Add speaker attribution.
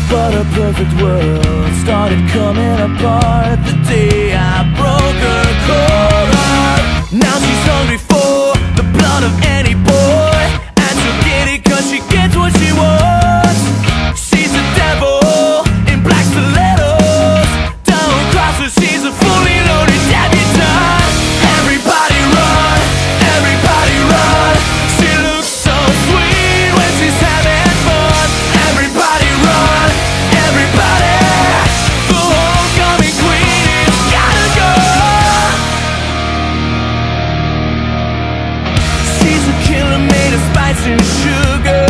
Speaker 1: But a perfect world started coming apart the day I broke her cold heart. Now she's hungry for the blood of any boy, and she'll get it cause she gets what she wants. She's the devil in black stilettos, down crosses, she's a fully loaded debutante. Everybody run, everybody run. She looks so sweet when she's having fun. Everybody run, everybody. The homecoming queen is gotta go. She's a killer made of spice and sugar.